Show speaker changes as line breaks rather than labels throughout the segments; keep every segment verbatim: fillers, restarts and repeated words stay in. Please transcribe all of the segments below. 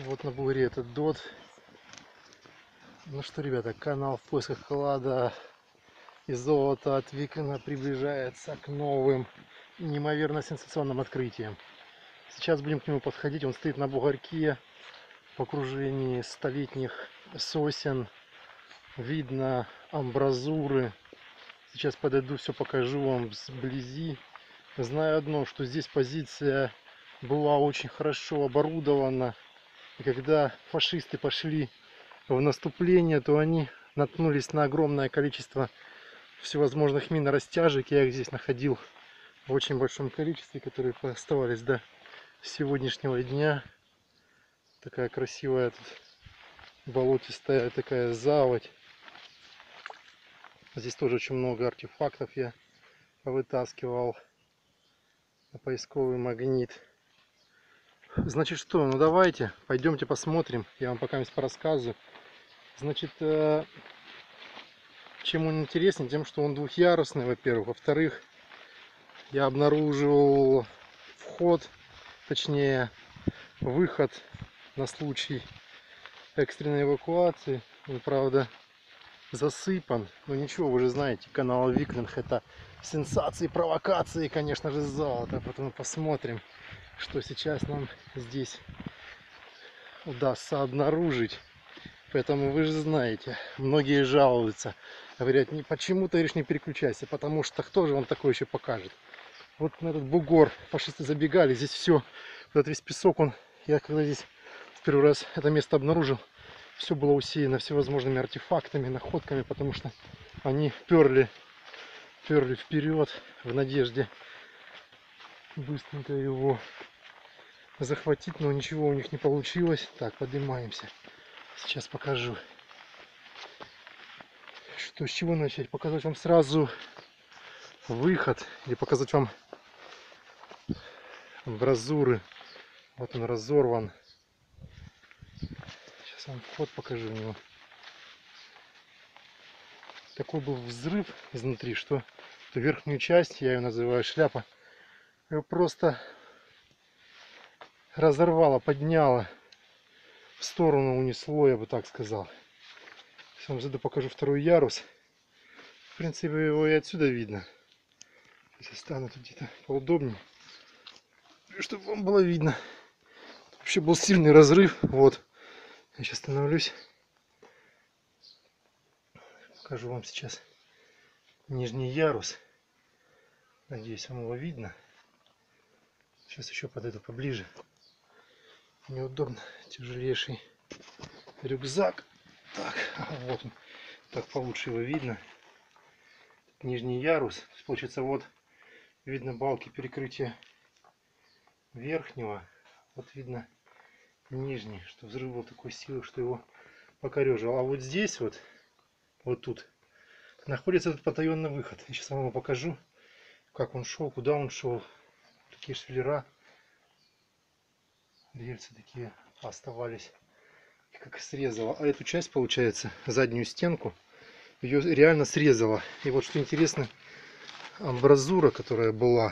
Вот на бугре этот дот. Ну что, ребята, канал в поисках клада и золота от Викона приближается к новым, неимоверно сенсационным открытиям. Сейчас будем к нему подходить. Он стоит на бугорке в окружении столетних сосен. Видно амбразуры. Сейчас подойду, все покажу вам сблизи. Знаю одно, что здесь позиция была очень хорошо оборудована. И когда фашисты пошли в наступление, то они наткнулись на огромное количество всевозможных минорастяжек. Я их здесь находил в очень большом количестве, которые оставались до сегодняшнего дня. Такая красивая тут болотистая такая заводь. Здесь тоже очень много артефактов я повытаскивал на поисковый магнит. Значит что, ну давайте, пойдемте посмотрим. Я вам пока порассказываю. Значит, чем он интересен? Тем, что он двухъярусный, во-первых. Во-вторых, я обнаружил вход, точнее выход на случай экстренной эвакуации. Он, правда, засыпан. Но ничего, вы же знаете, канал Викинг — это сенсации, провокации, конечно же, золото. Потом посмотрим, что сейчас нам здесь удастся обнаружить. Поэтому вы же знаете, многие жалуются, говорят, не почему ты, говоришь, не переключайся, потому что кто же вам такое еще покажет. Вот на этот бугор фашисты забегали, здесь все, вот этот весь песок, он, я когда здесь в первый раз это место обнаружил, все было усеяно всевозможными артефактами, находками, потому что они перли, перли вперед в надежде быстренько его захватить, но ничего у них не получилось. Так, поднимаемся. Сейчас покажу. Что, с чего начать? Показать вам сразу выход или показать вам амбразуры. Вот он разорван. Сейчас вам вход покажу в него. Такой был взрыв изнутри, что эту верхнюю часть, я ее называю шляпа, ее просто разорвало, подняло в сторону, унесло, я бы так сказал. Сейчас вам зайду, покажу второй ярус. В принципе, его и отсюда видно. Сейчас я стану тут где-то поудобнее, чтобы вам было видно. Вообще был сильный разрыв. Вот. Я сейчас становлюсь. Покажу вам сейчас нижний ярус. Надеюсь, вам его видно. Сейчас еще подойду поближе. Неудобно. Тяжелейший рюкзак. Так, вот он. Так получше его видно. Нижний ярус. Получается, вот видно балки перекрытия верхнего. Вот видно нижний, что взрыв был такой силы, что его покорежил. А вот здесь вот, вот тут, находится этот потаенный выход. Я сейчас вам его покажу, как он шел, куда он шел. Такие швеллера, рельсы такие оставались, как срезало. А эту часть, получается, заднюю стенку, ее реально срезало. И вот что интересно, амбразура, которая была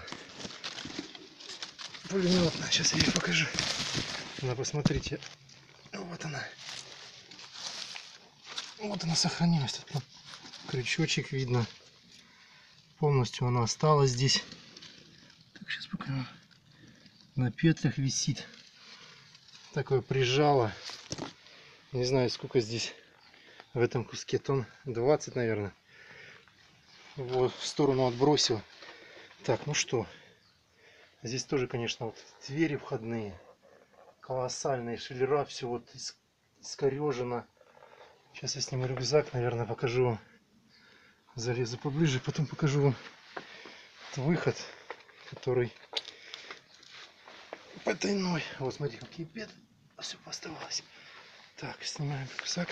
пулеметная, сейчас я ее покажу. Она, посмотрите, вот она. Вот она сохранилась. Тут крючочек видно. Полностью она осталась здесь. Так, сейчас покажу. На петлях висит. Такое прижало. Не знаю, сколько здесь в этом куске. Тонн двадцать, наверное. Вот в сторону отбросил. Так, ну что. Здесь тоже, конечно, вот двери входные. Колоссальные шеллера. Все вот искорежено. Сейчас я сниму рюкзак, наверное, покажу вам. Залезу поближе, потом покажу вам выход, который потайной. Вот смотрите, какие петли. Все оставалось. Так, снимаем рюкзак.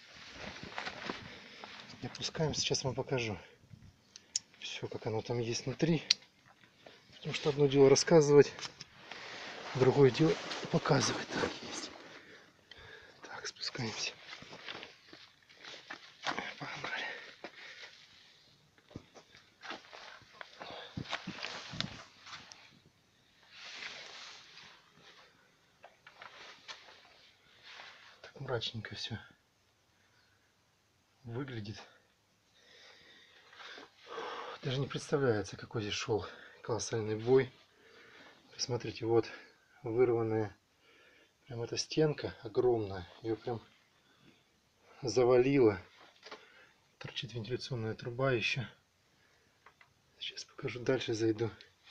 И опускаем. Сейчас вам покажу все, как оно там есть внутри. Потому что одно дело рассказывать, другое дело показывать. Так, есть. Так, спускаемся. Погнали. мрачненько все выглядит. Даже не представляется, какой здесь шел колоссальный бой. Посмотрите, вот вырванная прям эта стенка огромная, ее прям завалило. Торчит вентиляционная труба еще. Сейчас покажу, дальше зайду.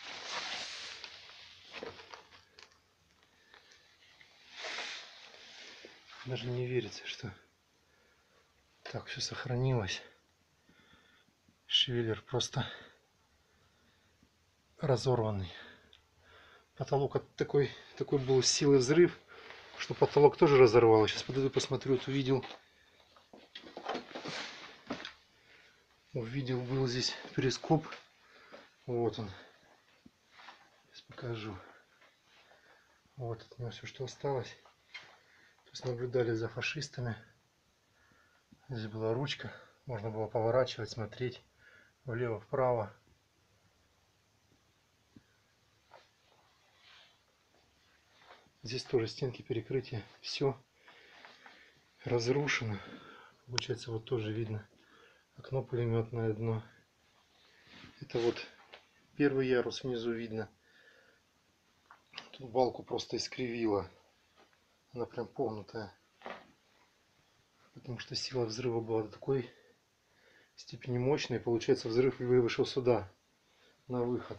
Даже не верится, что так все сохранилось. Швеллер просто разорванный. Потолок от такой, такой был силы взрыв, что потолок тоже разорвало. Сейчас подойду, посмотрю. Вот увидел, увидел, был здесь перископ. Вот он. Сейчас покажу. Вот от него все, что осталось. То есть наблюдали за фашистами. Здесь была ручка. Можно было поворачивать, смотреть влево-вправо. Здесь тоже стенки перекрытия. Все разрушено. Получается, вот тоже видно окно пулеметное дно. Это вот первый ярус, внизу видно. Тут балку просто искривило. Она прям погнутая. Потому что сила взрыва была до такой степени мощной. Получается, взрыв вышел сюда, на выход.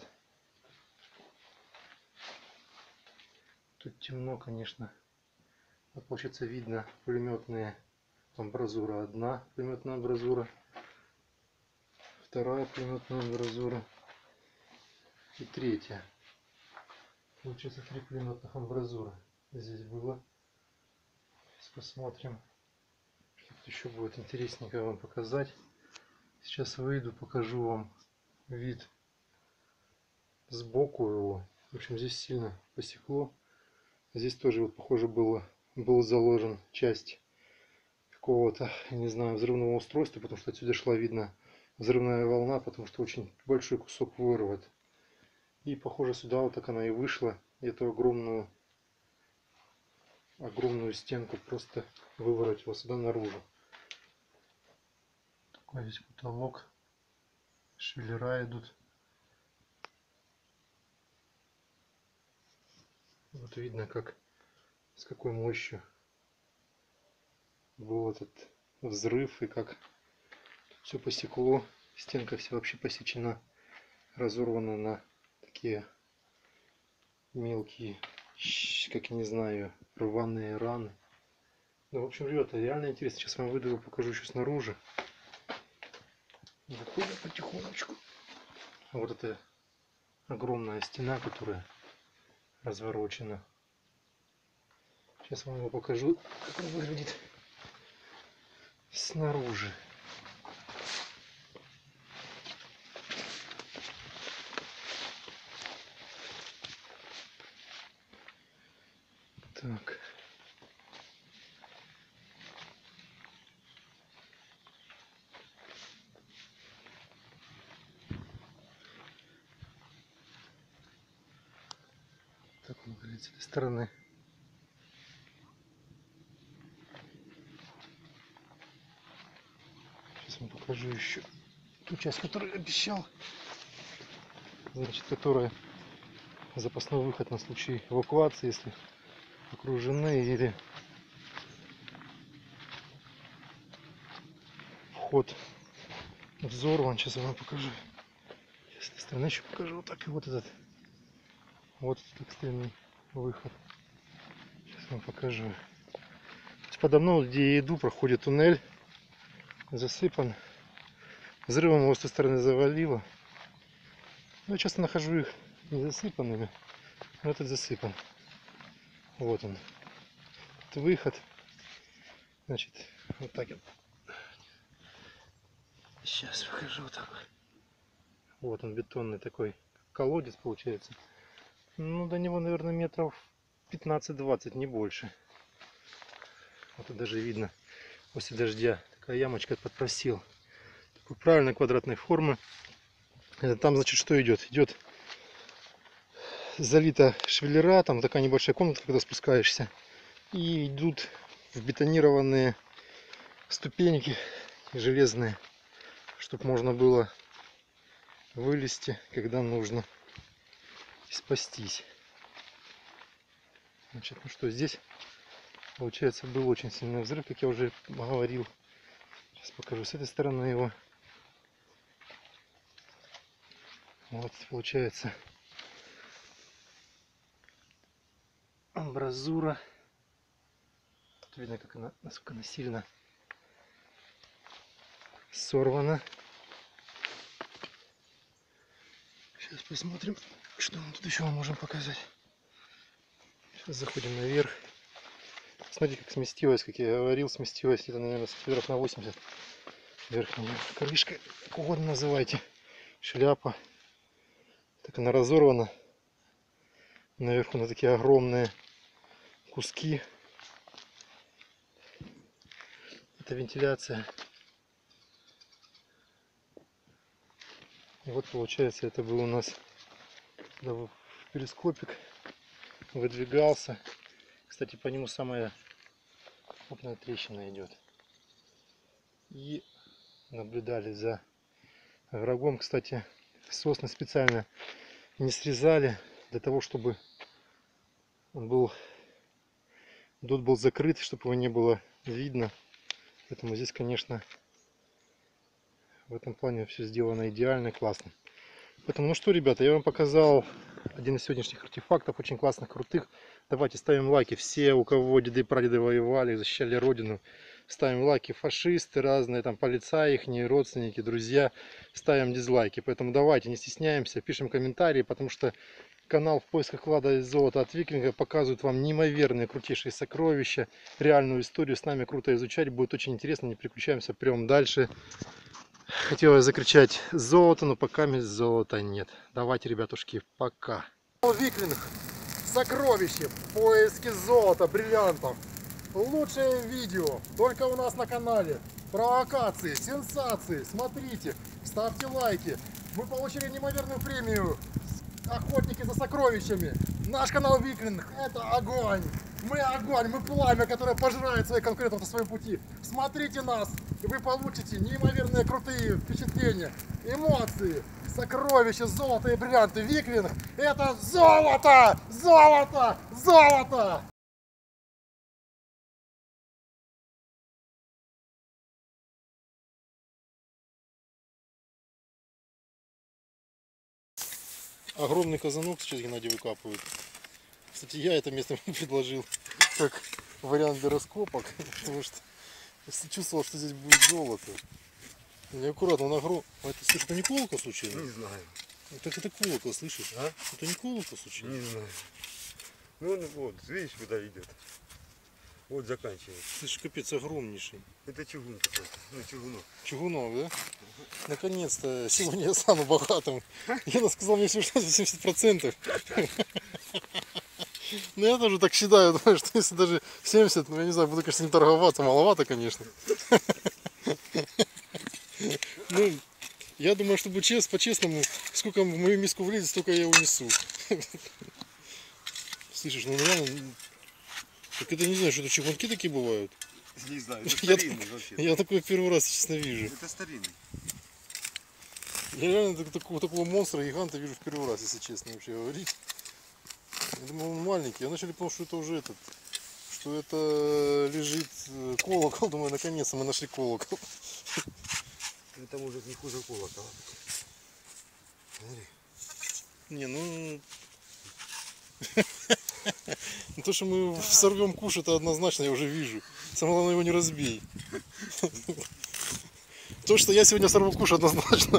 Тут темно, конечно. Вот, получается, видно пулеметные амбразура. Одна пулеметная амбразура. Вторая пулеметная амбразура. И третья. Получается, три пулеметных амбразура здесь было. Сейчас посмотрим. Что-то еще будет интересненько вам показать. Сейчас выйду, покажу вам вид сбоку его. В общем, здесь сильно посекло. Здесь тоже, вот, похоже, было, был заложен часть какого-то, не знаю, взрывного устройства, потому что отсюда шла, видно, взрывная волна, потому что очень большой кусок вырват. И, похоже, сюда вот так она и вышла. Эту огромную, огромную стенку просто выворотила сюда наружу. Такой здесь потолок. Швеллера идут. Вот видно, как, с какой мощью был этот взрыв и как все посекло. Стенка вся вообще посечена, разорвана на такие мелкие, как я не знаю, рваные раны. Ну, в общем, ребята, реально интересно. Сейчас вам выйду, покажу еще снаружи. Заходим потихонечку. Вот эта огромная стена, которая разворочена. Сейчас вам его покажу, как он выглядит снаружи. Так. Так он выглядит с этой стороны. Сейчас вам покажу еще ту часть, которую обещал. Значит, которая запасной выход на случай эвакуации, если окружены или вход взорван. Сейчас я вам покажу. С этой стороны еще покажу. Вот так и вот этот. Вот этот экстренный выход. Сейчас вам покажу. Подо мной, где я иду, проходит туннель. Засыпан. Взрывом его с той стороны завалило. Но я часто нахожу их не засыпанными. Но этот засыпан. Вот он. Это выход. Значит, вот так вот. Сейчас покажу вот так. Вот он, бетонный такой колодец получается. Ну, до него, наверное, метров пятнадцать-двадцать, не больше. Вот тут даже видно после дождя такая ямочка подпросил. Такой правильной квадратной формы. Это там, значит, что идет? Идет залита швеллера, там такая небольшая комната, когда спускаешься. И идут бетонированные ступеньки железные, чтобы можно было вылезти, когда нужно, и спастись. Значит, ну что, здесь получается был очень сильный взрыв, как я уже говорил. Сейчас покажу с этой стороны его. Вот получается амбразура. Тут видно, как она, насколько она сильно сорвана. Сейчас посмотрим, что мы тут еще можем показать. Сейчас заходим наверх. Смотрите, как сместилась, как я говорил, сместилась где-то, наверное, сантиметров на восемьдесят. Верхняя крышка, как угодно называйте, шляпа. Так она разорвана. Наверху на такие огромные куски. Это вентиляция. И вот получается, это был у нас перископик, выдвигался. Кстати, по нему самая крупная трещина идет. И наблюдали за врагом. Кстати, сосны специально не срезали для того, чтобы он был, дот был закрыт, чтобы его не было видно. Поэтому здесь, конечно, в этом плане все сделано идеально, классно. Поэтому, ну что, ребята, я вам показал один из сегодняшних артефактов, очень классных, крутых. Давайте ставим лайки. Все, у кого деды и прадеды воевали, защищали родину, ставим лайки. Фашисты разные, там полицаи, их родственники, друзья, ставим дизлайки. Поэтому давайте, не стесняемся, пишем комментарии, потому что канал «В поисках клада и золота» от Викинга показывает вам неимоверные, крутейшие сокровища, реальную историю. С нами круто изучать, будет очень интересно, не переключаемся, прям дальше. Хотелось закричать золото, но пока золота нет. Давайте, ребятушки, пока. Викинг, сокровище, поиски золота, бриллиантов. Лучшее видео только у нас на канале. Провокации, сенсации. Смотрите, ставьте лайки. Мы получили неимоверную премию «Охотники за сокровищами». Наш канал Викинг — это огонь. Мы огонь, мы пламя, которое пожирает своих конкурентов на своем пути. Смотрите нас, и вы получите неимоверные крутые впечатления, эмоции, сокровища, золото и бриллианты. Викинг — это золото! Золото! Золото! Огромный казанок сейчас Геннадий выкапывает. Кстати, я это место предложил как вариант для раскопок, потому что чувствовал, что здесь будет золото. Неаккуратно, он огромный. А это, слышь, это не колокол случайно?
Не знаю.
Так это колокол, слышишь?
А?
Это не колокол случайно?
Не знаю. Ну вот, видишь, куда идет. Вот заканчивается.
Слышь, капец, огромнейший.
Это чугун какой-то. Ну, чугунок.
Чугунок, да? Наконец-то, сегодня я стану богатым. Гена сказал мне всего семьдесят процентов. Ну я тоже так считаю, что если даже семьдесят, ну я не знаю, буду, конечно, не торговаться, маловато, конечно. Ну, я думаю, чтобы честно, по-честному, сколько в мою миску влезет, столько я унесу. Слышишь, ну реально, так это не знаю, что это чугунки такие бывают.
Не знаю, это
Я,
старинный вообще.
я такой первый раз, честно, вижу.
Это старинный.
Я реально такого, такого монстра, гиганта вижу в первый раз, если честно вообще говорить. Я думал, он маленький. Я начали помнить, что это уже этот, что это лежит колокол. Думаю, наконец-то мы нашли колокол.
Это может не хуже колокола. Смотри.
Не, ну... То, что мы сорвем куш, это однозначно, я уже вижу. Самое главное, его не разбей. То, что я сегодня сорву куш, однозначно.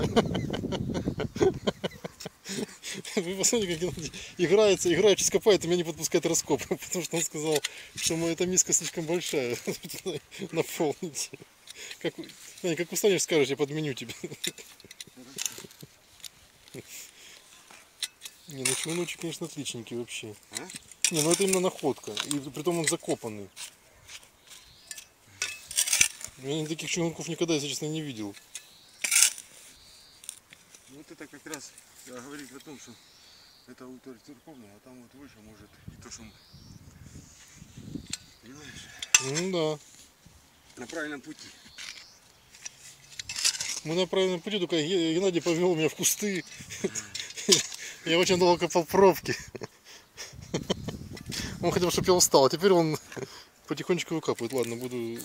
Вы посмотрите, как Геннадий играется, играючи копает, и меня не подпускает раскоп. Потому что он сказал, что моя эта миска слишком большая. Наполните. Как, как устанешь, скажешь, я подменю тебе. Не, ну чугуночек, конечно, отличненький вообще.
А?
Не, ну это именно находка. И притом он закопанный. Я таких чугунков никогда, если честно, не видел.
Вот это как раз говорит о том, что это алтарь церковный, а там вот выше может и то, что... Понимаешь?
Ну да.
На правильном пути.
Мы на правильном пути, только Ге- Геннадий повел меня в кусты. Я очень долго копал пробки. Он хотел, чтобы я устал, а теперь он потихонечку выкапывает. Ладно, буду...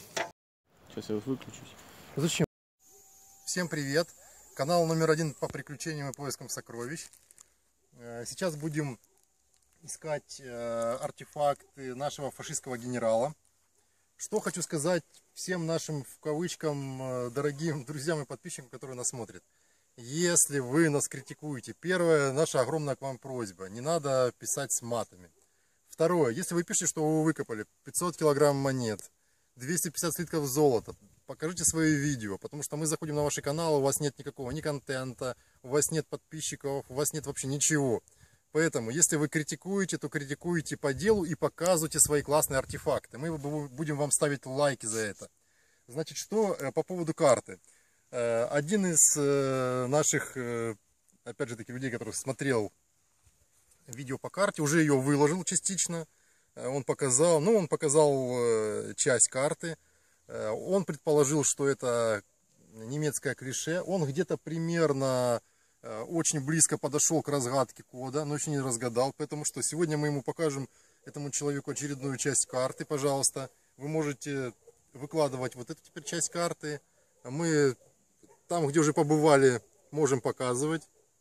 Сейчас я выключусь.
Зачем? Всем привет! Канал номер один по приключениям и поискам сокровищ. Э, Сейчас будем искать э, артефакты нашего фашистского генерала. Что хочу сказать всем нашим, в кавычкам, э, дорогим друзьям и подписчикам, которые нас смотрят. Если вы нас критикуете, первое, наша огромная к вам просьба, не надо писать с матами. Второе, если вы пишете, что вы выкопали пятьсот килограмм монет, двести пятьдесят слитков золота, покажите свои видео, потому что мы заходим на ваши каналы, у вас нет никакого ни контента, у вас нет подписчиков, у вас нет вообще ничего. Поэтому, если вы критикуете, то критикуйте по делу и показывайте свои классные артефакты. Мы будем вам ставить лайки за это. Значит, что по поводу карты. Один из наших, опять же таки, людей, который смотрел видео по карте, уже ее выложил частично. Он показал, ну, он показал часть карты. Он предположил, что это немецкое клише. Он где-то примерно очень близко подошел к разгадке кода, но еще не разгадал. Поэтому что сегодня мы ему покажем, этому человеку, очередную часть карты, пожалуйста. Вы можете выкладывать вот эту теперь часть карты. Мы там, где уже побывали, можем показывать.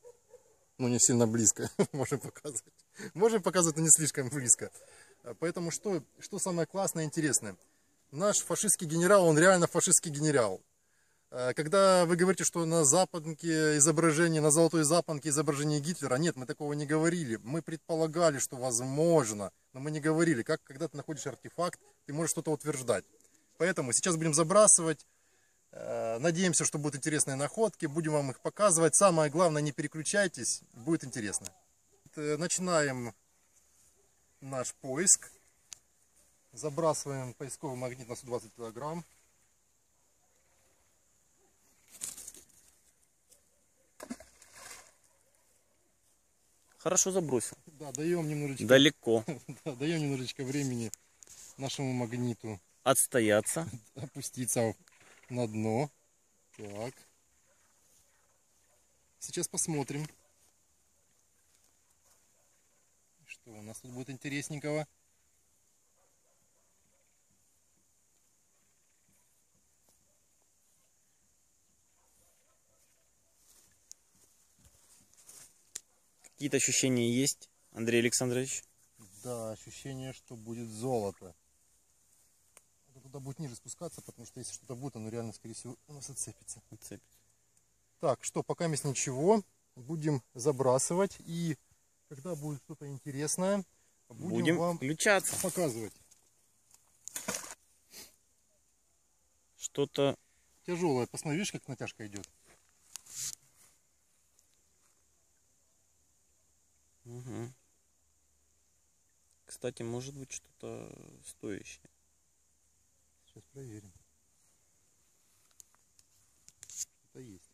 Ну, не сильно близко. Можем показывать. Можем показывать, но не слишком близко. Поэтому что, что самое классное и интересное? Наш фашистский генерал, он реально фашистский генерал. Когда вы говорите, что на западке изображение, на золотой запонке изображение Гитлера, нет, мы такого не говорили. Мы предполагали, что возможно, но мы не говорили. Как когда ты находишь артефакт, ты можешь что-то утверждать. Поэтому сейчас будем забрасывать. Надеемся, что будут интересные находки. Будем вам их показывать. Самое главное, не переключайтесь, будет интересно. Начинаем наш поиск. Забрасываем поисковый магнит на сто двадцать килограмм.
Хорошо забросил.
Да, даем немножечко,
Далеко.
да, даем немножечко времени нашему магниту
Отстояться.
опуститься на дно. Так. Сейчас посмотрим, что у нас тут будет интересненького.
Какие-то ощущения есть, Андрей Александрович?
Да, ощущение, что будет золото. Это туда будет ниже спускаться, потому что если что-то будет, оно реально, скорее всего, у нас отцепится.
Отцепится.
Так, что, пока есть ничего, будем забрасывать. И когда будет что-то интересное, будем,
Будем
вам
включаться.
показывать.
Что-то...
Тяжелое. Посмотри, видишь, как натяжка идет.
Угу. Кстати, может быть что-то стоящее.
Сейчас проверим. Что-то есть.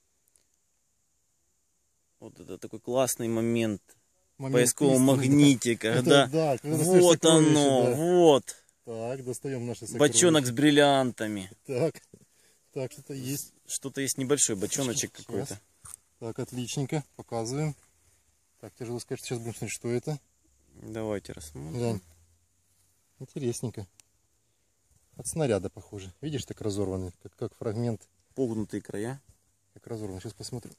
Вот это такой классный момент.
Момент
Поискового
истины,
магните,
да.
когда...
Это, да, когда достаешь
Вот
сокровище,
оно,
да.
вот.
Так, достаем наши сокровища.
Бочонок с бриллиантами.
Так, так, что-то есть.
Что-то есть небольшой бочоночек
Сейчас.
какой-то.
Так, отличненько, показываем. Так, тяжело сказать, сейчас будем смотреть, что это.
Давайте рассмотрим.
Глянь. Интересненько. От снаряда похоже. Видишь, так разорванный, как, как фрагмент.
Погнутые края.
Как разорван. Сейчас посмотрим.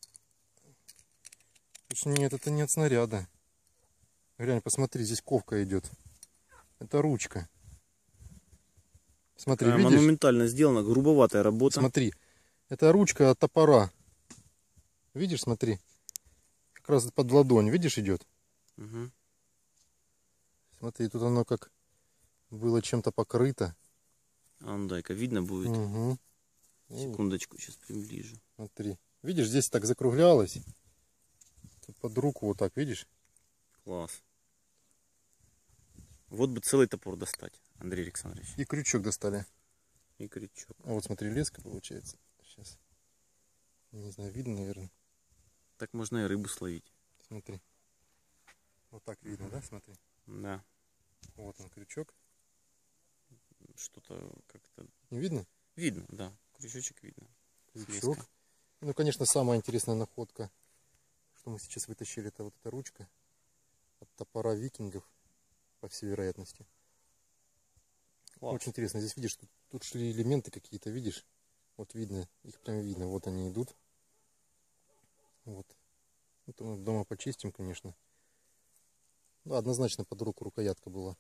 Слушай, нет, это не от снаряда. Глянь, посмотри, здесь ковка идет. Это ручка. Смотри,
Такая
видишь?
монументально сделана, грубоватая работа.
Смотри, это ручка от топора. Видишь, смотри. Как раз под ладонь, видишь, идет.
Угу.
Смотри, тут оно как было чем-то покрыто.
А ну дай-ка видно будет.
Угу.
Секундочку, сейчас приближу.
Смотри. Видишь, здесь так закруглялось. Тут под руку вот так, видишь?
Класс. Вот бы целый топор достать, Андрей Александрович.
И крючок достали.
И крючок.
А вот смотри, леска получается. Сейчас. Не знаю, видно, наверное.
Так можно и рыбу словить.
Смотри. Вот так видно, да? Смотри.
Да.
Вот он крючок.
что-то как-то...
Не видно?
Видно, да. Крючочек видно.
Крючок.
Слезка.
Ну, конечно, самая интересная находка, что мы сейчас вытащили, это вот эта ручка от топора викингов, по всей вероятности.
Класс.
Очень интересно. Здесь видишь, тут, тут шли элементы какие-то, видишь? Вот видно, их прям видно. Вот они идут. Вот. Это мы дома почистим, конечно. Да, однозначно под руку рукоятка была.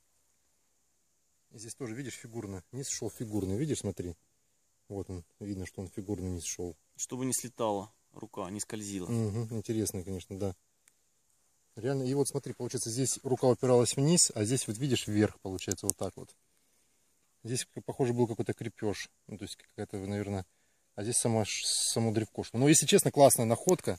И здесь тоже, видишь, фигурно. Низ шел фигурный, видишь, смотри. Вот он, видно, что он фигурный низ шел.
Чтобы не слетала рука, не скользила.
Угу, интересно, конечно, да. Реально, и вот смотри, получается, здесь рука упиралась вниз, а здесь, вот видишь, вверх, получается, вот так вот. Здесь, похоже, был какой-то крепеж. Ну, то есть, какая-то, наверное... А здесь сама, само древко шло. Но, если честно, классная находка.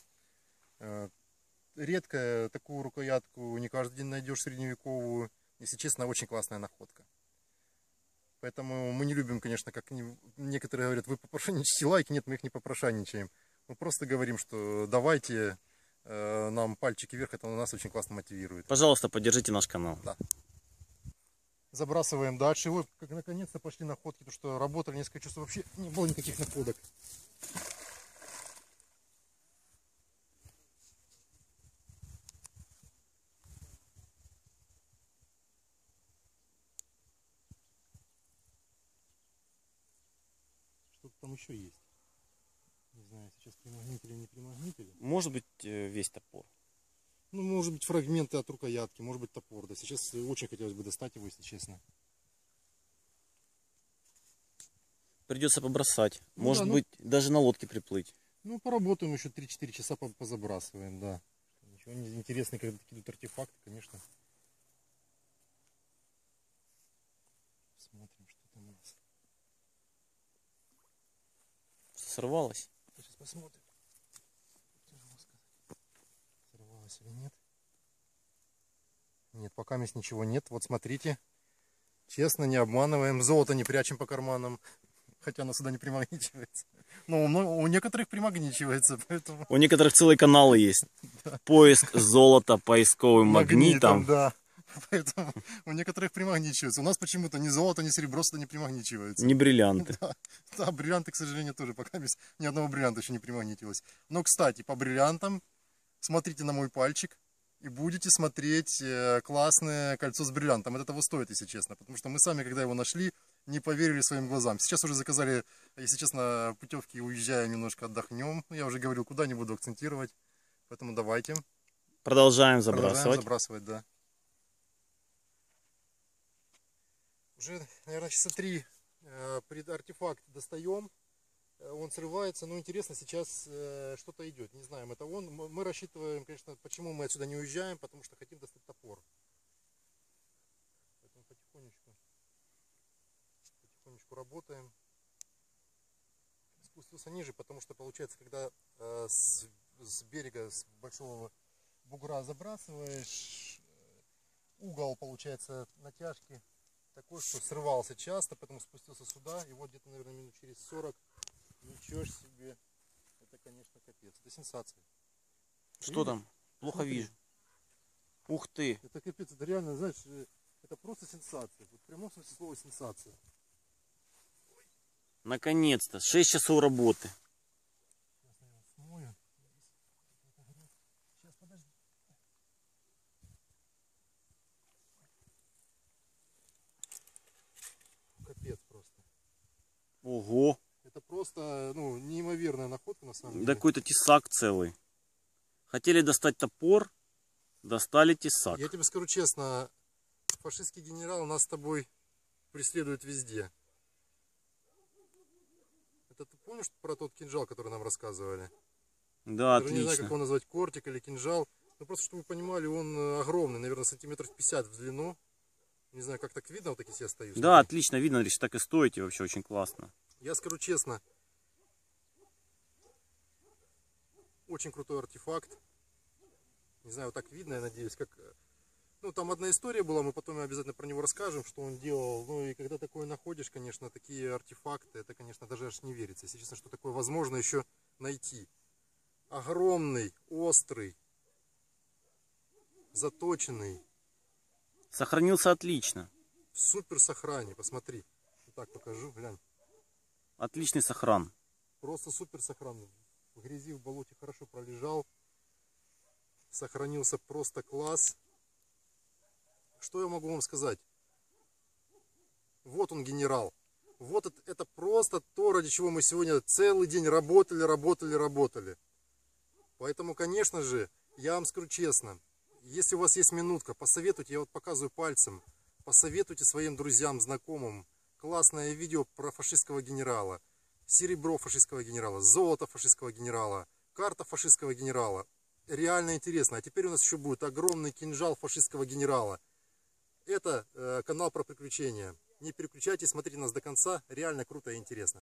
Редко такую рукоятку не каждый день найдешь средневековую. Если честно, очень классная находка. Поэтому мы не любим, конечно, как некоторые говорят, вы попрошайничаете лайки. Нет, мы их не попрошайничаем. Мы просто говорим, что давайте э, нам пальчики вверх, это нас очень классно мотивирует.
Пожалуйста, поддержите наш канал.
Да. Забрасываем дальше. Вот, как наконец-то пошли находки, потому что работали несколько часов, вообще не было никаких находок. Что-то там еще есть. Не знаю, сейчас примагнитили, не примагнитили.
Может быть, э, весь топор.
Ну, может быть, фрагменты от рукоятки, может быть, топор. Да, сейчас очень хотелось бы достать его, если честно.
Придется побросать.
Ну
Может
да, ну-
быть, даже на лодке приплыть.
Ну, поработаем еще три-четыре часа, по- позабрасываем, да. Ничего не интересного, когда такие тут артефакты, конечно. Смотрим, что там у нас.
Сорвалось.
Сейчас посмотрим. Тяжело сказать. Сорвалось или нет. Нет, пока здесь ничего нет. Вот смотрите. Честно, не обманываем. Золото не прячем по карманам. Хотя оно сюда не примагничивается. Но у, мно- у некоторых примагничивается, поэтому...
У некоторых целые каналы есть. Поиск золота поисковым магнитом.
да. Поэтому у некоторых примагничивается. У нас почему-то ни золото, ни серебро сюда не примагничивается.
Не бриллианты.
Да, да, бриллианты, к сожалению, тоже пока без, ни одного бриллианта еще не примагнитилось. Но, кстати, по бриллиантам смотрите на мой пальчик и будете смотреть э, классное кольцо с бриллиантом. Это того стоит, если честно. Потому что мы сами, когда его нашли, не поверили своим глазам. Сейчас уже заказали, если честно, путевки, уезжаем, немножко отдохнем. Я уже говорил, куда, не буду акцентировать. Поэтому давайте.
Продолжаем
Продолжаем
забрасывать.
забрасывать, да. Уже, наверное, часа три э, пред артефакт достаем. Э, Он срывается. Но интересно, сейчас э, что-то идет. Не знаем, это он. Мы, мы рассчитываем, конечно, почему мы отсюда не уезжаем. Потому что хотим достать топор. Поэтому потихонечку, потихонечку работаем. Спустился ниже, потому что получается, когда э, с, с берега, с большого бугра забрасываешь, угол получается натяжки такой, что срывался часто, поэтому спустился сюда, и вот где-то, наверное, минут через сорок, ничего ж себе, это, конечно, капец, это сенсация.
Что
Видишь?
там? Плохо
Смотри.
вижу. Ух ты.
Это капец, это реально, знаешь, э, это просто сенсация, вот в прямом смысле слова сенсация.
Наконец-то. шесть часов работы.
Сейчас я его смою. Сейчас, подожди. Капец просто.
Ого.
Это просто, ну, неимоверная находка на самом
Да
деле.
какой-то тесак целый. Хотели достать топор, достали тесак.
Я тебе скажу честно, фашистский генерал нас с тобой преследует везде. Это ты помнишь про тот кинжал, который нам рассказывали?
Да,
Даже не знаю, как
отлично.
его назвать, кортик или кинжал. Ну просто, чтобы вы понимали, он э, огромный, наверное, сантиметров пятьдесят в длину. Не знаю, как так видно, вот так если я стою.
Да,
смотри.
отлично видно, Андрей, так и стоите, вообще очень классно.
Я скажу честно, очень крутой артефакт. Не знаю, вот так видно, я надеюсь, как... Ну, там одна история была, мы потом обязательно про него расскажем, что он делал. Ну, и когда такое находишь, конечно, такие артефакты, это, конечно, даже аж не верится. Если честно, что такое возможно еще найти. Огромный, острый, заточенный.
Сохранился отлично.
в супер сохране, посмотри. Вот так покажу, глянь.
Отличный сохран.
Просто супер сохран. В грязи, в болоте хорошо пролежал. Сохранился просто класс. Что я могу вам сказать? Вот он, генерал. Вот это, это просто то, ради чего мы сегодня целый день работали, работали, работали. Поэтому, конечно же, я вам скажу честно, если у вас есть минутка, посоветуйте, я вот показываю пальцем, посоветуйте своим друзьям, знакомым классное видео про фашистского генерала, серебро фашистского генерала, золото фашистского генерала, карта фашистского генерала. Реально интересно. А теперь у нас еще будет огромный кинжал фашистского генерала. Это э, канал про приключения. Не переключайтесь, смотрите нас до конца. Реально круто и интересно.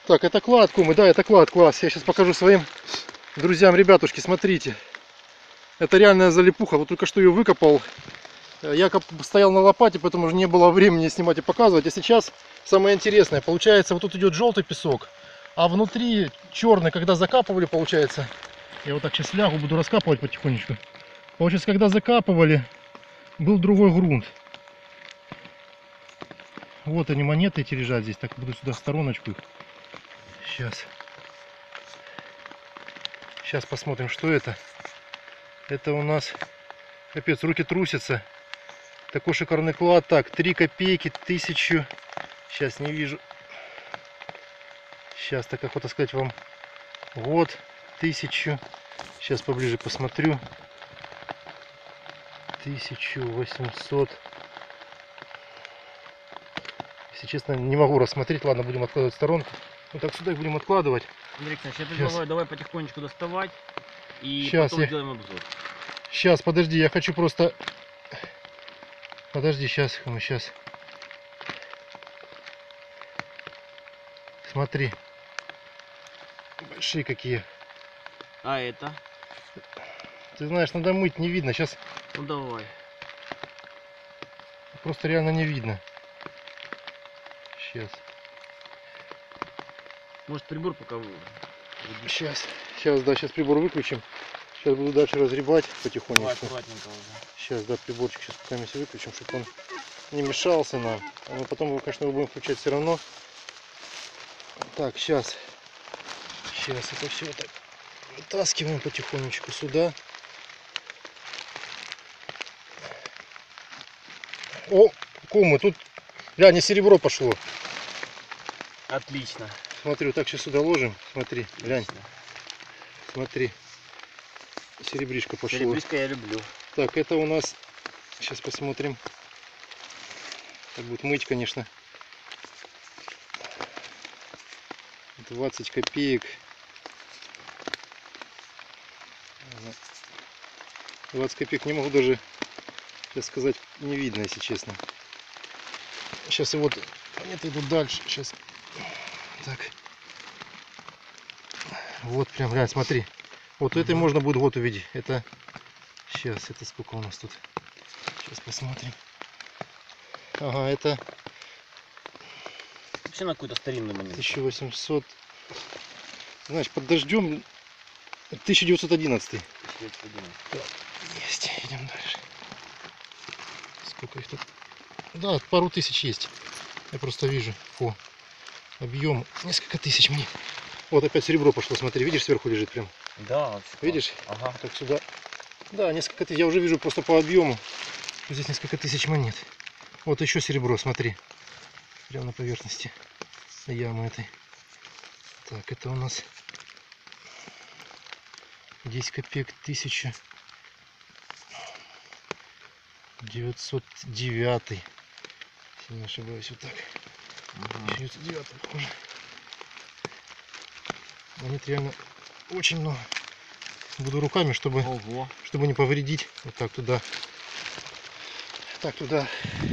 Так, это клад, кумы, да, это клад, класс. Я сейчас покажу своим друзьям, ребятушки, смотрите. Это реальная залипуха. Вот только что ее выкопал. Я стоял на лопате, поэтому уже не было времени снимать и показывать. А сейчас самое интересное. Получается, вот тут идет желтый песок, а внутри черный, когда закапывали, получается. Я вот так сейчас лягу, буду раскапывать потихонечку. Получается, когда закапывали, был другой грунт. Вот они, монеты эти лежат здесь. Так, буду сюда в стороночку их. Сейчас. Сейчас посмотрим, что это. Это у нас... Капец, руки трусятся. Такой шикарный клад. Так, три копейки, тысячу. Сейчас не вижу. Сейчас так охота сказать вам. Вот, тысячу. Сейчас поближе посмотрю. тысяча восемьсот. Если честно, не могу рассмотреть. Ладно, будем откладывать в сторонку. Вот так сюда их будем откладывать.
Андрей Александрович, я предлагаю, давай потихонечку доставать и
Сейчас
потом
я...
сделаем обзор.
Сейчас, подожди, я хочу просто... Подожди, сейчас, мы сейчас. Смотри. Большие какие.
А это?
Ты знаешь, надо мыть, не видно. Сейчас
Ну давай.
просто реально не видно. Сейчас.
Может прибор пока вы...
Сейчас. Сейчас, да, сейчас прибор выключим. Сейчас буду дальше разгребать
Давай
потихонечку.
аккуратненько уже.
Сейчас, да, приборчик сейчас пока мы выключим, чтобы он не мешался нам. Но потом его, конечно, мы будем включать все равно. Так, сейчас. Сейчас это все так вытаскиваем потихонечку сюда. О, кумы, тут, глянь, не серебро пошло.
Отлично.
Смотри, вот так сейчас сюда ложим. Смотри, глянь,
Отлично.
смотри. Серебришко пошло.
Серебришко я люблю.
Так, это у нас, сейчас посмотрим. Так будет мыть, конечно. двадцать копеек. двадцать копеек не могу даже, сейчас сказать, не видно, если честно. Сейчас и вот монеты идут дальше. Сейчас. Так. Вот прям, глянь, смотри. Вот этой можно будет год увидеть. Это сейчас, это сколько у нас тут? Сейчас посмотрим. Ага, это
Вообще на какую-то старинную монету.
тысяча восемьсот. Знаешь, под дождем тысяча девятьсот одиннадцатый. Есть, идем дальше. Сколько их тут? Да, пару тысяч есть. Я просто вижу по объему. Несколько тысяч мне. Вот опять серебро пошло, смотри, видишь, сверху лежит прям.
Да, вообще.
Видишь?
Ага.
Так сюда. Да, несколько тысяч. Я уже вижу просто по объему. Здесь несколько тысяч монет. Вот еще серебро, смотри. Прямо на поверхности ямы этой. Так, это у нас десять копеек, тысяча девятьсот девятый. Если не ошибаюсь, вот так.
Ага.
тысяча девятьсот девятый, похоже. Монет реально очень много. Буду руками, чтобы,
Ого.
чтобы не повредить. Вот так туда. Так туда.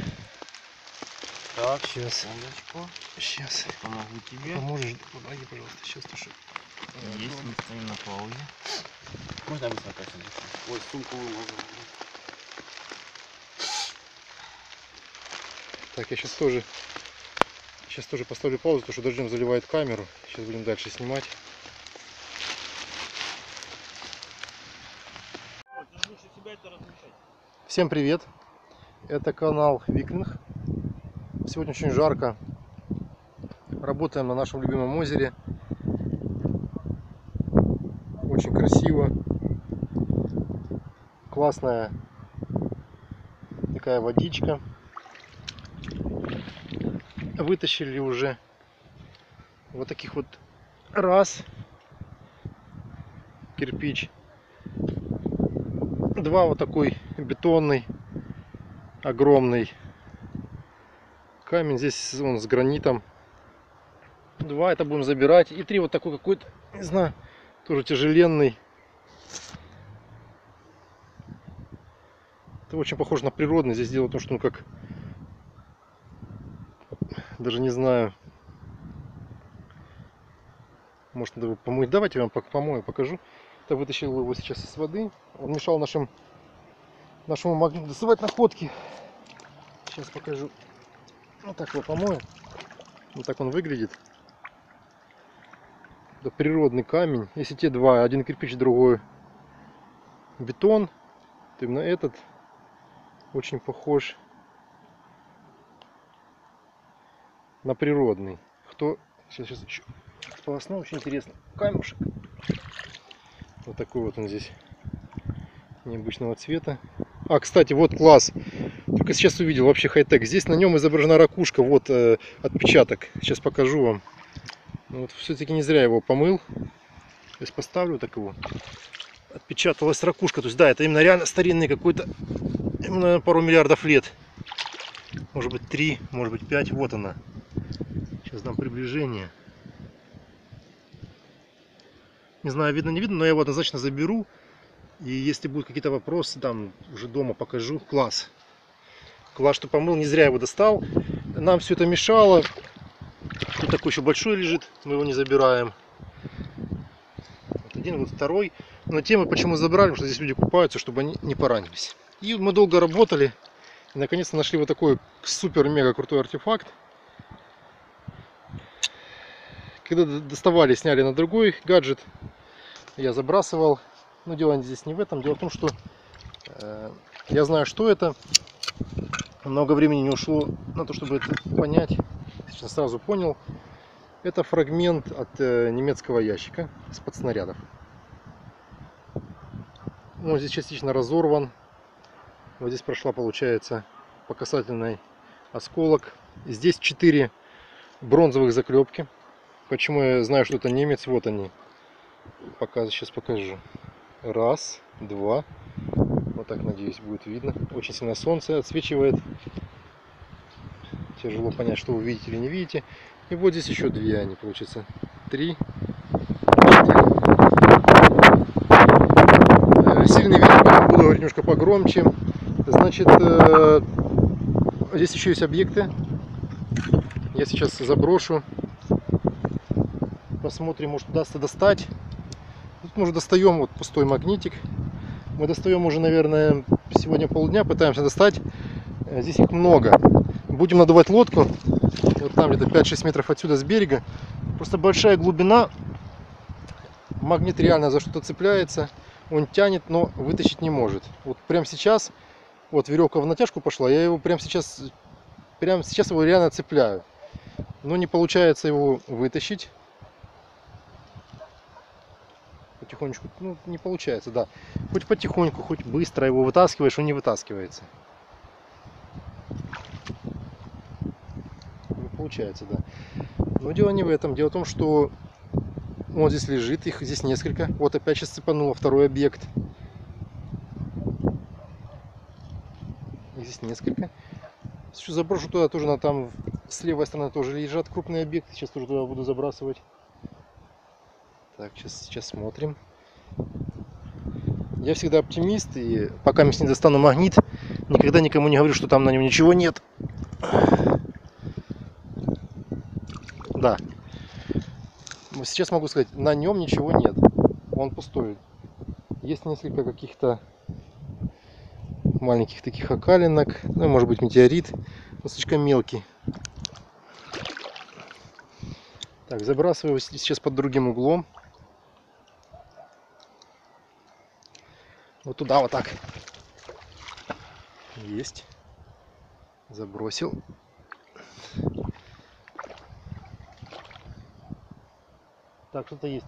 Так,
Сейчас.
секундочку.
Сейчас.
Помогу тебе.
Поможешь? Помоги, пожалуйста. Сейчас тушу.
Есть, мы стоим на паузе. Можно я быстро опять? Ой, сумку выложил.
Так, я сейчас тоже сейчас тоже поставлю паузу, потому что дождем заливает камеру. Сейчас будем дальше снимать. Всем привет! Это канал Виклинг. Сегодня очень жарко. Работаем на нашем любимом озере. Очень красиво. Классная такая водичка. Вытащили уже вот таких вот раз кирпич, два вот такой бетонный огромный камень, здесь он с гранитом, два это будем забирать, и три вот такой какой-то, не знаю, тоже тяжеленный. Это очень похоже на природный. Здесь дело в том, что ну как, даже не знаю, Может, надо его помыть. Давайте я вам пока помою, покажу. Я вытащил его сейчас из воды. Он мешал нашим, нашему магниту доставать находки. Сейчас покажу. Вот так его помою. Вот так он выглядит. Это природный камень. Если те два, один кирпич, другой бетон, то именно этот очень похож на природный. Кто сейчас, сейчас еще сполосну, очень интересно. Камушек. Вот такой вот он здесь необычного цвета. А, кстати, вот класс. Только сейчас увидел, вообще хай-тек. Здесь на нем изображена ракушка. Вот э, отпечаток. Сейчас покажу вам. Вот все-таки не зря его помыл. Сейчас поставлю так его. Отпечаталась ракушка. То есть, да, это именно реально старинный какой-то, именно пару миллиардов лет. Может быть три, может быть пять. Вот она. Сейчас дам приближение. Не знаю, видно, не видно, но я его однозначно заберу. И если будут какие-то вопросы, там уже дома покажу. Класс. Класс, что помыл, не зря его достал. Нам все это мешало. Тут такой еще большой лежит, мы его не забираем. Вот один, вот второй. Но тему почему забрали, потому что здесь люди купаются, чтобы они не поранились. И мы долго работали. И наконец-то нашли вот такой супер-мега крутой артефакт. Когда доставали, сняли на другой гаджет. Я забрасывал. Но дело здесь не в этом. Дело в том, что э, я знаю, что это. Много времени не ушло на то, чтобы это понять. Сейчас сразу понял. Это фрагмент от э, немецкого ящика из-под снарядов. Он здесь частично разорван. Вот здесь прошла, получается, по касательной осколок. Здесь четыре бронзовых заклепки. Почему я знаю, что это немец? Вот они. Пока, сейчас покажу. Раз, два. Вот так, надеюсь, будет видно. Очень сильно солнце отсвечивает. Тяжело понять, что вы видите или не видите. И вот здесь еще две они, получится. Три. Сильный ветер, поэтому буду говорить немножко погромче. Значит, здесь еще есть объекты. Я сейчас заброшу. Посмотрим, может удастся достать. Тут мы уже достаем вот пустой магнитик. Мы достаем уже, наверное, сегодня полдня, пытаемся достать. Здесь их много. Будем надувать лодку. Вот там где-то пять-шесть метров отсюда с берега. Просто большая глубина. Магнит реально за что-то цепляется. Он тянет, но вытащить не может. Вот прямо сейчас, вот веревка в натяжку пошла. Я его прямо сейчас, прямо сейчас его реально цепляю. Но не получается его вытащить. Потихонечку, ну не получается, да. Хоть потихоньку, хоть быстро его вытаскиваешь, он не вытаскивается. Не получается, да. Но дело не в этом. Дело в том, что он здесь лежит, их здесь несколько. Вот опять сейчас цепануло второй объект. Их здесь несколько. Сейчас заброшу туда, тоже на там с левой стороны тоже лежат крупные объекты. Сейчас тоже туда буду забрасывать. Так, сейчас, сейчас смотрим. Я всегда оптимист, и пока я не достану магнит, никогда никому не говорю, что там на нем ничего нет. Да. Сейчас могу сказать, на нем ничего нет. Он пустой. Есть несколько каких-то маленьких таких окалинок. Ну, может быть, метеорит. Но слишком мелкий. Так, забрасываю сейчас под другим углом. Вот туда вот так. Есть. Забросил. Так, что-то есть.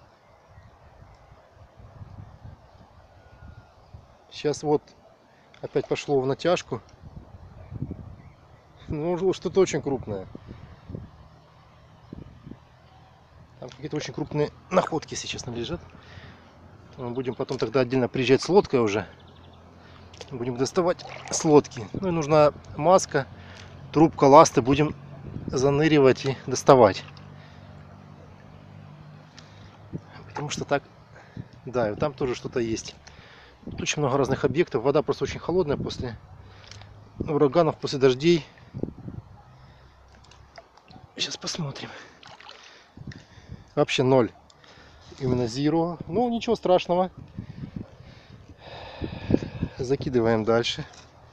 Сейчас вот опять пошло в натяжку. Ну, что-то очень крупное. Там какие-то очень крупные находки сейчас лежат. Мы будем потом тогда отдельно приезжать с лодкой уже. Будем доставать с лодки. Ну и нужна маска, трубка, ласты. Будем заныривать и доставать. Потому что так... Да, и там тоже что-то есть. Тут очень много разных объектов. Вода просто очень холодная после ураганов, после дождей. Сейчас посмотрим. Вообще ноль. именно Zero. Ну, ничего страшного. Закидываем дальше.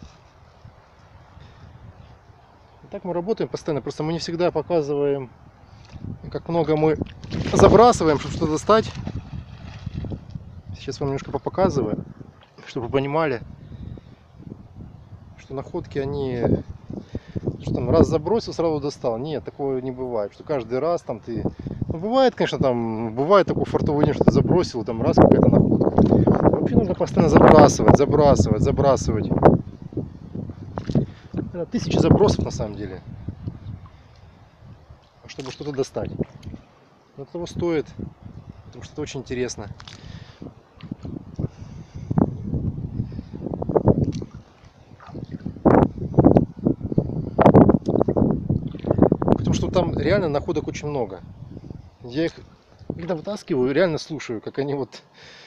Так мы работаем постоянно. Просто мы не всегда показываем, как много мы забрасываем, чтобы что-то достать. Сейчас вам немножко попоказываю, чтобы вы понимали, что находки, они... Что там, раз забросил, сразу достал. Нет, такого не бывает. Что каждый раз там ты... Ну, бывает, конечно, там... Бывает такой фартовый день, что ты забросил, там раз какая-то находка. Вообще нужно постоянно забрасывать, забрасывать, забрасывать. Это тысячи забросов на самом деле. Чтобы что-то достать. Но это того стоит. Потому что это очень интересно. Потому что там реально находок очень много. Я их, когда вытаскиваю, реально слушаю, как они вот...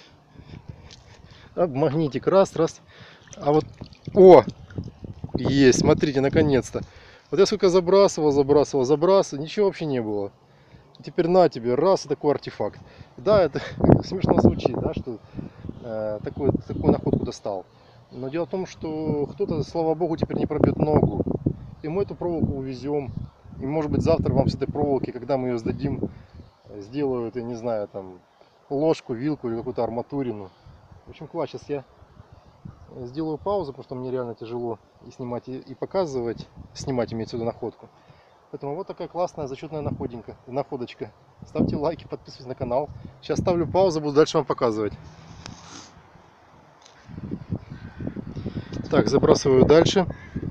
А, магнитик, раз, раз. А вот... О! Есть, смотрите, наконец-то. Вот я сколько забрасывал, забрасывал, забрасывал, ничего вообще не было. И теперь на тебе, раз, и такой артефакт. Да, это смешно звучит, да, что э, такой, такую находку достал. Но дело в том, что кто-то, слава богу, теперь не пробьет ногу. И мы эту проволоку увезем. И может быть завтра вам с этой проволоки, когда мы ее сдадим, сделают, я не знаю, там, ложку, вилку или какую-то арматурину. В общем, класс, сейчас я сделаю паузу, потому что мне реально тяжело и снимать, и, и показывать. Снимать имеется в виду находку. Поэтому вот такая классная зачетная находинка, находочка. Ставьте лайки, подписывайтесь на канал. Сейчас ставлю паузу, буду дальше вам показывать. Так, забрасываю дальше.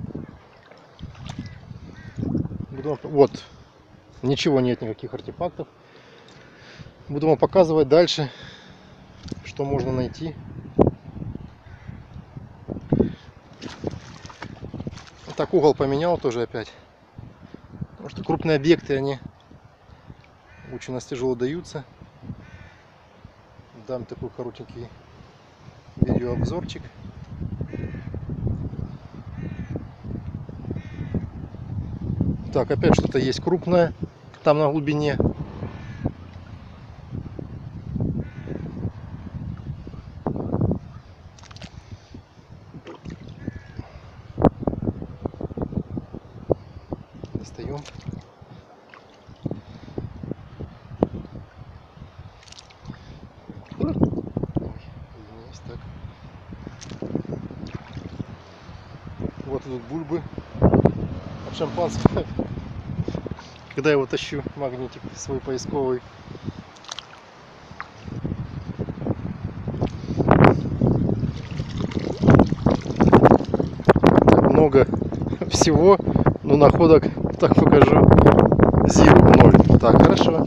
Буду... Вот, ничего нет, никаких артефактов. Буду вам показывать дальше, что можно найти. Так, угол поменял тоже опять. Потому что крупные объекты, они очень у нас тяжело даются. Дам такой коротенький видеообзорчик. Так, опять что-то есть крупное там на глубине. Достаем. Ой, извиняюсь, так. Вот идут бульбы от шампанского. Когда я его тащу, магнитик свой поисковый. Так, много всего, но находок, так покажу, зиро, ноль. Так, хорошо.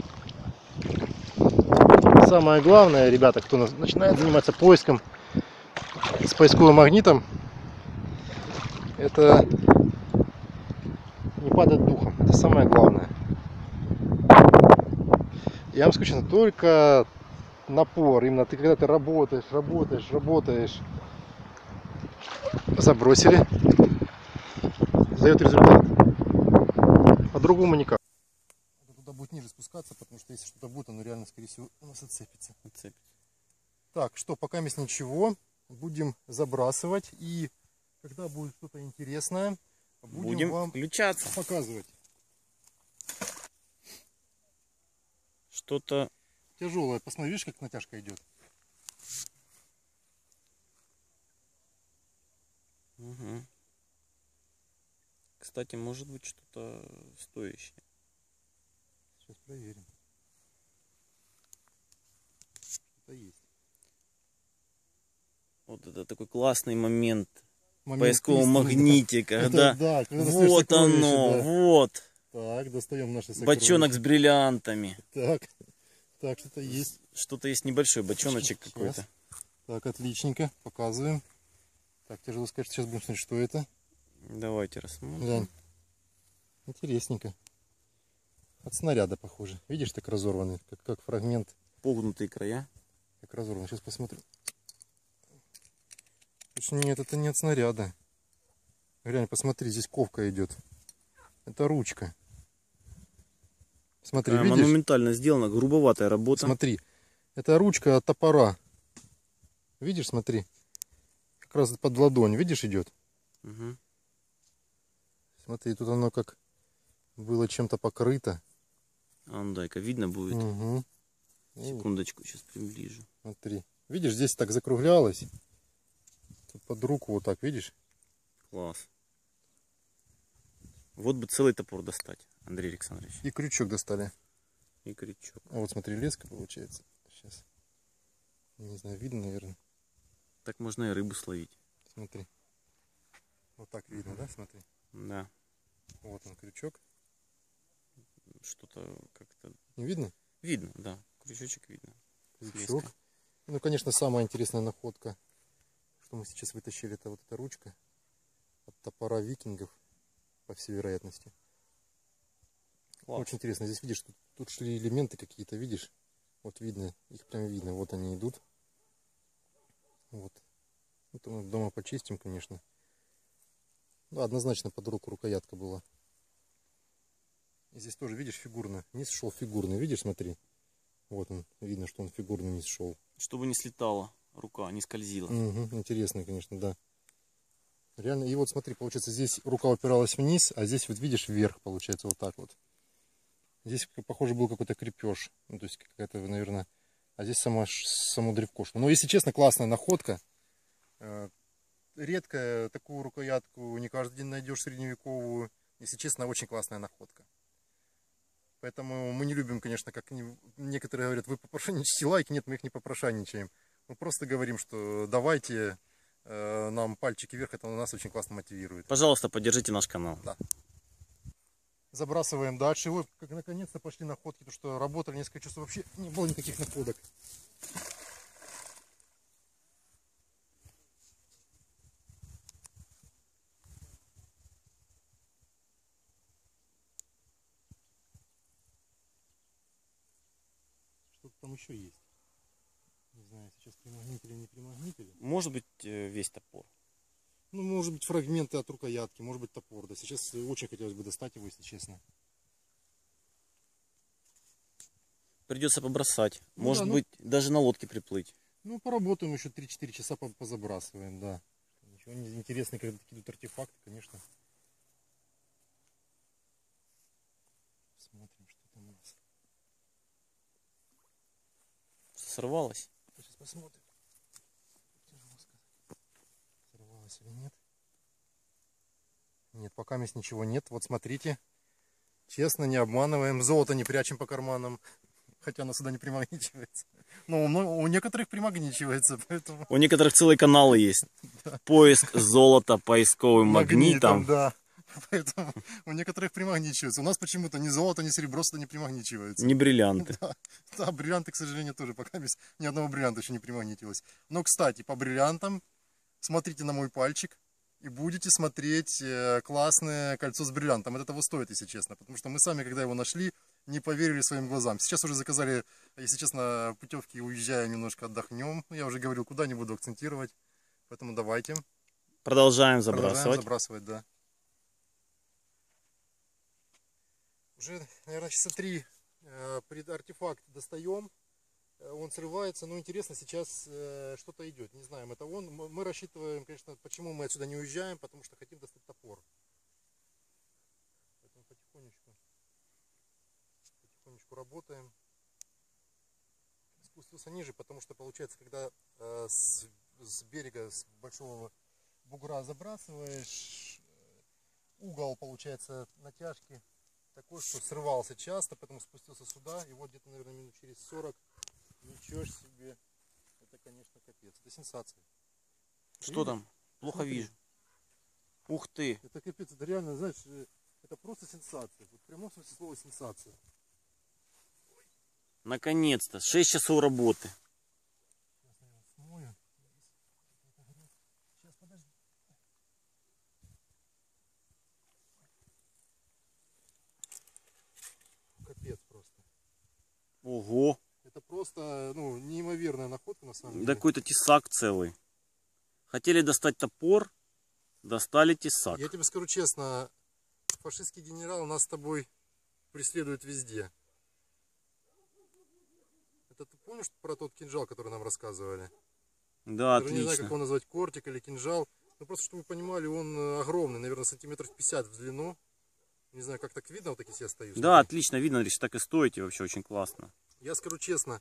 Самое главное, ребята, кто начинает заниматься поиском с поисковым магнитом, это не падать духом. Это самое главное. Я вам скажу честно, только напор, именно ты когда ты работаешь, работаешь, работаешь, забросили, дает результат. По-другому никак. Туда будет ниже спускаться, потому что если что-то будет, оно реально, скорее всего, у нас отцепится.
Отцепится.
Так, что, пока есть ничего, будем забрасывать. И когда будет что-то интересное, будем,
Будем
вам
включаться.
показывать.
Что-то
Тяжелое. Посмотри, видишь, как натяжка идет.
Угу. Кстати, может быть что-то стоящее.
Сейчас проверим. Что-то есть.
Вот это такой классный момент.
Момент
Поискового
истины,
магнитика.
да.
Когда...
Это, да, когда достаешь
Вот
сокровище,
оно,
да.
вот.
Так, достаем наши сокровища.
Бочонок с бриллиантами.
Так, так, что-то есть.
Что-то есть небольшой бочоночек
Сейчас.
какой-то.
Так, отличненько, показываем. Так, тяжело сказать, сейчас будем смотреть, что это.
Давайте рассмотрим.
Глянь. Интересненько. От снаряда похоже. Видишь, так разорванный, как, как фрагмент.
Погнутые края.
Как разорван. Сейчас посмотрим. Слушай, нет, это не от снаряда. Глянь, посмотри, здесь ковка идет. Это ручка. Смотри,
Такая
видишь?
монументально сделана, грубоватая работа.
Смотри, Это ручка от топора. Видишь, смотри. Как раз под ладонь, видишь, идет.
Угу.
Смотри, тут оно как было чем-то покрыто.
А ну дай-ка, видно будет.
Угу.
Секундочку, сейчас приближу.
Смотри. Видишь, здесь так закруглялось. Тут под руку вот так, видишь?
Класс. Вот бы целый топор достать, Андрей Александрович.
И крючок достали.
И крючок.
А вот смотри, леска получается. Сейчас. Не знаю, видно, наверное.
Так можно и рыбу словить.
Смотри. Вот так видно, угу. Да? Смотри.
Да.
Вот он, крючок.
Что-то как-то...
Не видно?
Видно, да. Крючочек видно.
Крючок. Ну, конечно, самая интересная находка, что мы сейчас вытащили, это вот эта ручка от топора викингов, по всей вероятности. Класс. Очень интересно. Здесь видишь, тут, тут шли элементы какие-то, видишь? Вот видно, их прям видно. Вот они идут. Вот. Это мы дома почистим, конечно. Ну, однозначно под руку рукоятка была. И здесь тоже, видишь, фигурно. Низ шел фигурный, видишь, смотри. Вот он, видно, что он фигурный низ шел.
Чтобы не слетала рука, не скользила.
Угу, интересно, конечно, да. Реально, и вот смотри, получается, здесь рука упиралась вниз, а здесь вот видишь вверх, получается, вот так вот. Здесь, похоже, был какой-то крепеж. Ну, то есть какая-то, наверное... А здесь сама, само древко шло. Но, если честно, классная находка. Редкая такую рукоятку, не каждый день найдешь средневековую. Если честно, очень классная находка. Поэтому мы не любим, конечно, как некоторые говорят, вы попрошайничаете лайки. Нет, мы их не попрошайничаем. Мы просто говорим, что давайте э, нам пальчики вверх, это нас очень классно мотивирует.
Пожалуйста, поддержите наш канал.
Да. Забрасываем дальше. Вот, как наконец-то пошли находки, потому что работали несколько часов, вообще не было никаких находок. Что-то там еще есть. Не знаю, сейчас примагнитили или не примагнитили.
Может быть, весь топор.
Ну, может быть, фрагменты от рукоятки, может быть, топор. Да, сейчас очень хотелось бы достать его, если честно.
Придется побросать.
Ну,
может
да, ну,
быть, даже на лодке приплыть.
Ну, поработаем еще три-четыре часа, позабрасываем, да. Ничего не интересно, когда такие тут артефакты, конечно. Смотрим, что там у нас.
Сорвалось?
Сейчас посмотрим. Сорвалось или нет. Нет, пока здесь ничего нет. Вот смотрите. Честно, не обманываем. Золото не прячем по карманам. Хотя оно сюда не примагничивается. Но у, у некоторых примагничивается. Поэтому...
У некоторых целые каналы есть. Да. Поиск золота поисковым магнитом.
магнитом. Да. Поэтому у некоторых примагничивается. У нас почему-то ни золото, ни серебро сюда не примагничивается.
Не бриллианты.
Да, да, бриллианты, к сожалению, тоже пока без, ни одного бриллианта еще не примагнитилось. Но, кстати, по бриллиантам смотрите на мой пальчик и будете смотреть э, классное кольцо с бриллиантом. Это того стоит, если честно. Потому что мы сами, когда его нашли, не поверили своим глазам. Сейчас уже заказали, если честно, путевки, уезжаем, немножко отдохнем. Я уже говорил, куда не буду акцентировать. Поэтому давайте.
Продолжаем забрасывать.
Продолжаем забрасывать, да. Уже, наверное, часа три э, артефакт достаем. Он срывается, но интересно, сейчас э, что-то идет. Не знаем, это он. Мы рассчитываем, конечно, почему мы отсюда не уезжаем, потому что хотим достать топор. Поэтому потихонечку, потихонечку работаем. Спустился ниже, потому что получается, когда э, с, с берега, с большого бугра забрасываешь, угол получается натяжки такой, что срывался часто, поэтому спустился сюда, и вот где-то, наверное, минут через сорок. Ничего себе. Это, конечно, капец. Это сенсация.
Что видишь? Там? Плохо Смотри. Вижу. Ух ты.
Это капец. Это реально, знаешь, это просто сенсация. Вот в прямом смысле слова сенсация.
Наконец-то. шесть часов работы.
Сейчас я его смою. Сейчас, подожди. Капец просто.
Ого.
Это просто, ну, неимоверная находка на самом деле.
Да какой-то тесак целый. Хотели достать топор, достали тесак.
Я тебе скажу честно, фашистский генерал нас с тобой преследует везде. Это ты понял? помнишь про тот кинжал, который нам рассказывали?
Да,
Даже не знаю, как
отлично.
его назвать, кортик или кинжал. Ну просто, чтобы вы понимали, он э, огромный, наверное, сантиметров пятьдесят в длину. Не знаю, как так видно, вот так если я стою.
Да,
смотри.
отлично видно, Андрей, так и стоите вообще очень классно.
Я скажу честно,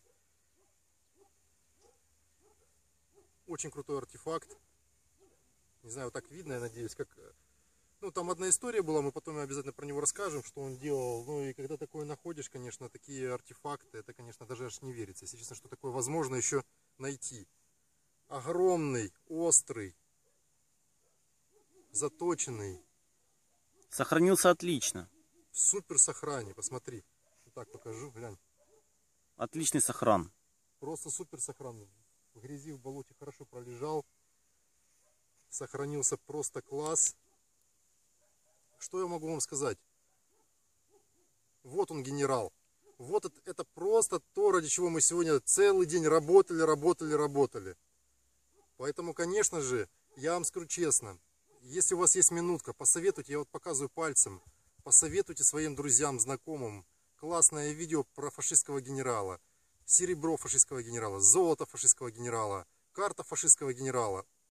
очень крутой артефакт. Не знаю, вот так видно, я надеюсь, как... Ну, там одна история была, мы потом обязательно про него расскажем, что он делал. Ну, и когда такое находишь, конечно, такие артефакты, это, конечно, даже аж не верится. Если честно, что такое возможно еще найти. Огромный, острый, заточенный,
Сохранился отлично.
в супер сохране. Посмотри. Вот так покажу, глянь.
Отличный сохран.
Просто супер сохран. В грязи, в болоте хорошо пролежал. Сохранился просто класс. Что я могу вам сказать? Вот он, генерал. Вот это, это просто то, ради чего мы сегодня целый день работали, работали, работали. Поэтому, конечно же, я вам скажу честно, если у вас есть минутка, посоветуйте, я вот показываю пальцем, посоветуйте своим друзьям, знакомым классное видео про фашистского генерала, серебро фашистского генерала, золото фашистского генерала, карта фашистского генерала.